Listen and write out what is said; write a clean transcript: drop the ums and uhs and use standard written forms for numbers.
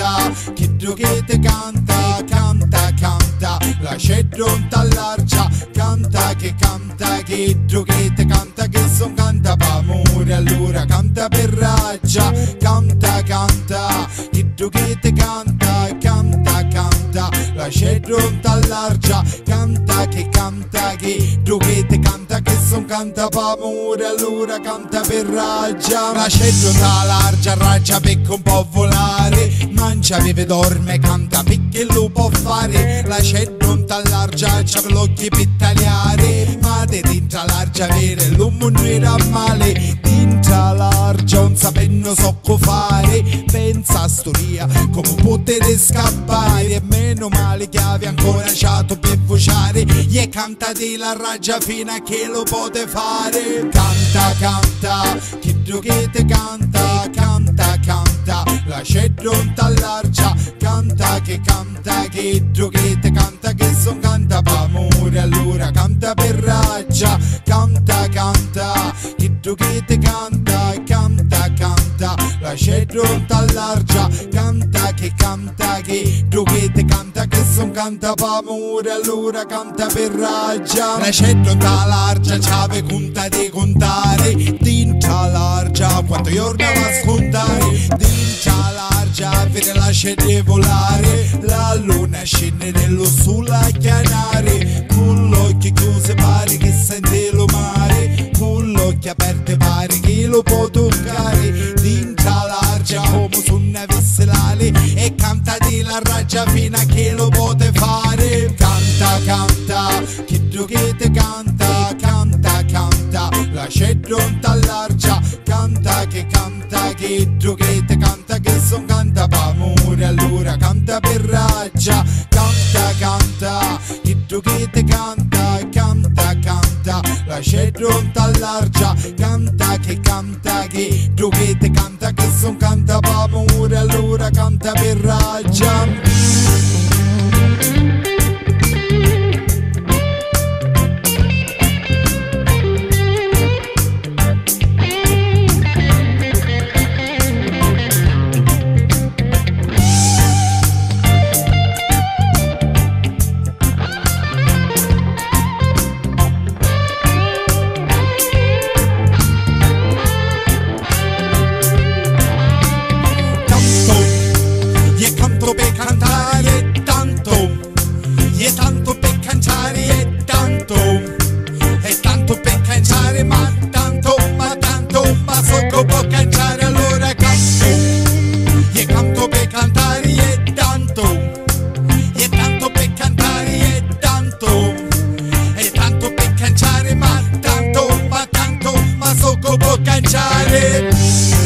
canta, chi tu che te canta, canta, canta, la cedron t'allargia, canta, chi tu che te canta, che son canta p'amore, allora canta per raggia, canta, canta, chi tu che te canta, canta, canta, la cedron t'allargia, canta, chi tu che te canta, che son canta p'amore, allora canta per raggia, la cedron t'allargia, raggia pecca un po' volare, mangia, vive, dorme, canta perché lo può fare, la cedron t'allargia, c'ha per l'occhio per tagliare, ma te dintra largia vere, l'uomo non era male, dintra largia non sapendo so co fare, pensa a storia come poter scappare, e meno male che avevi ancora ciato per vociare, e canta di la raggia fino a che lo pote fare, canta, canta, chi tu che te canta, canta, canta, la cedron t'allargia, canta, chi tu che te canta, che son canta p'amore, allora canta per raggia, canta, canta, chi tu che te canta, canta, canta, la cedron t'allargia, canta, chi tu che te canta, che son canta p'amore, allora canta per raggia, la cedron t'allargia, c'ave conta di contare, dintra largia, quanto giorni va a scontare, dintra largia, vede la scende volare, la luna scende nello sulla chianare, con l'occhio chiuso pare che sente lo mare, con l'occhio aperto pare che lo può toccare, dintra largia come su una vesselale, e canta di la raggia fino a che lo pote fare, canta, canta, chi tu che te canta, canta, canta, la cedron t'allargia, canta, chi tu che te canta, che son canta p'amore, allora canta per raggia, canta, canta, chi tu che te canta, canta, canta, la cedron t'allargia, canta, chi tu che te canta, che son canta p'amore, allora canta per raggia. Canciare.